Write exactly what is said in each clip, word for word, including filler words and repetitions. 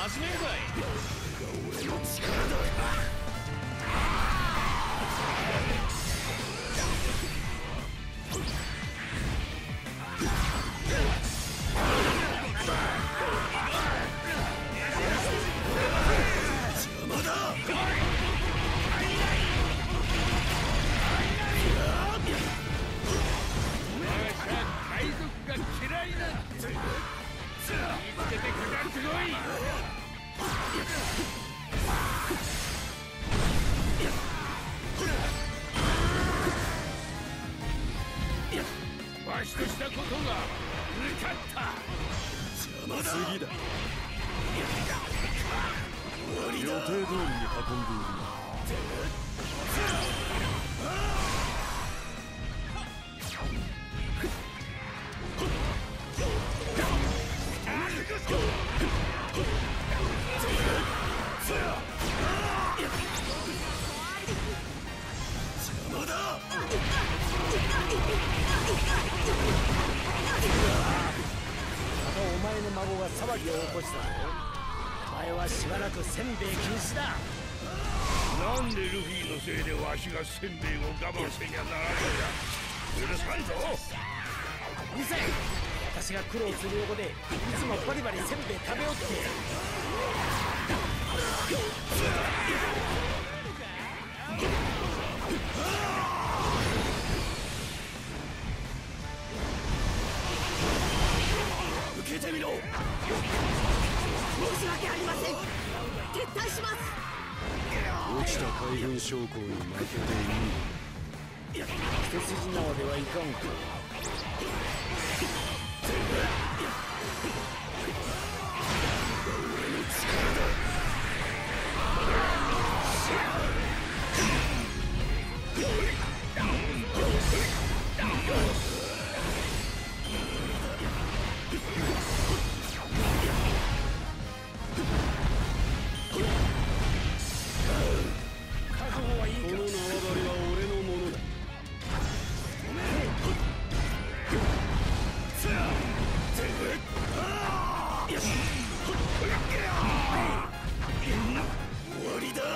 始めるかい。 俺の力だ。邪魔だ。 海賊が嫌いなんて見つけてかかってこい。わしとしたことが向かった。 邪魔だ。 次だ。 終わりだ。 予定通りに運んでいる。 邪魔だ。 あのお前の孫が騒ぎを起こした。お前はしばらくせんべい禁止だ。 なんでルフィのせいでわしがせんべいを我慢せにゃならんのだ。許さんぞ。 うるさい。私が苦労する横でいつもバリバリせんべい食べよって。 受けてみろ。 申し訳ありません。撤退します。 落ちた海軍将校に負けていい。 一筋縄ではいかんか。 この縄張りは俺のものだ。 終わりだ。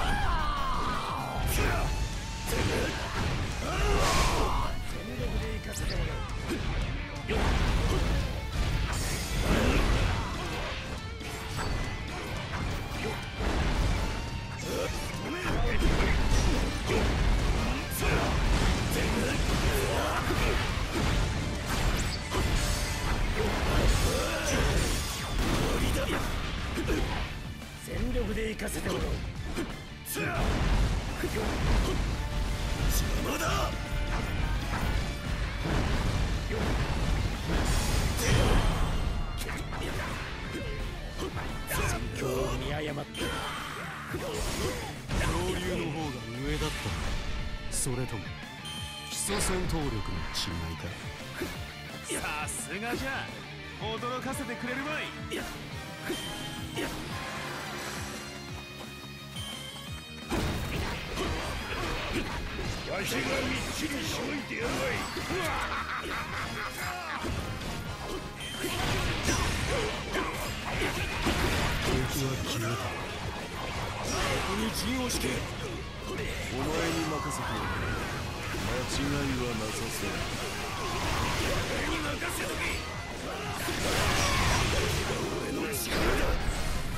全力で行かせてもらう。全力で行かせてもらう。 邪魔だ。 戦況を見誤った。 恐竜の方が上だった。それとも基礎戦闘力の違いか。 さすがじゃ。驚かせてくれるわい。わしがみっちりしごいてやるわい。 敵は消えた。ここに陣を敷け。お前に任せておく。間違いはなさそう。 俺に任せとけ。俺の力だ。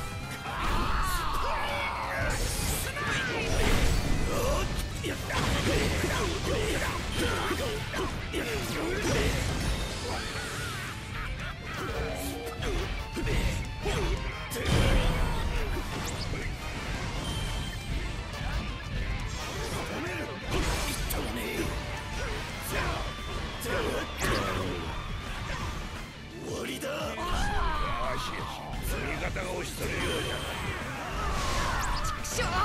終わりだ。よしよし、味方が押しとるようじゃ。 くしょー。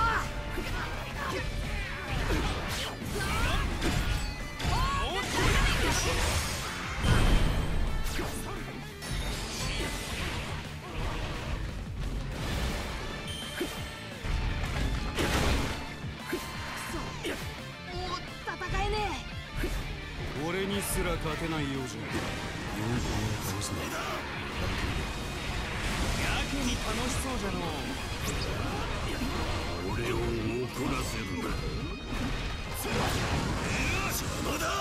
もう戦えねえ。俺にすら勝てないようじゃ。よんこを倒すね。 やけに楽しそうじゃのう。 俺を怒らせるな。邪魔だ。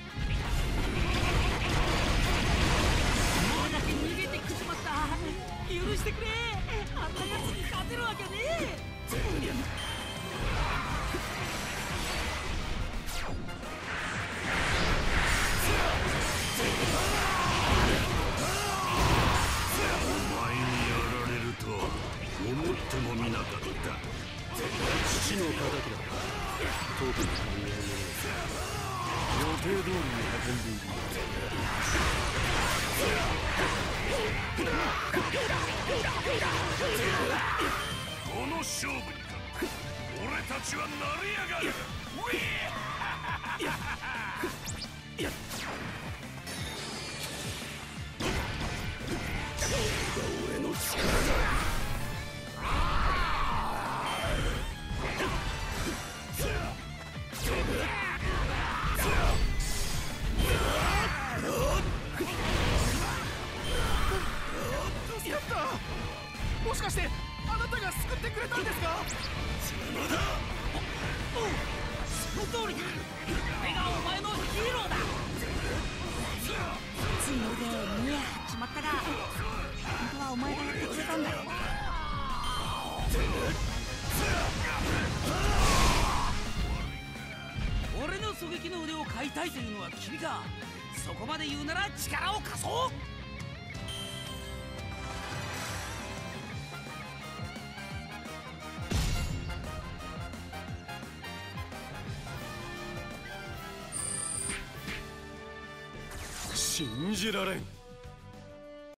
俺だけ逃げてきちまった。許してくれ。あんなやつに勝てるわけねえ。 思ってもみなかった。父の敵だ。当家の人間を予定通りに運んでいる。この勝負に俺たちは成り上がる。俺の力だ。 もしかしてあなたが救ってくれたんですか？ 邪魔だ。 その通りだ。俺がお前のヒーローだ。 ついので見え張っちまったが、本当はお前がやってくれたんだよ。 俺の狙撃の腕を買いたいというのは君か。そこまで言うなら力を貸そう。 信じられん。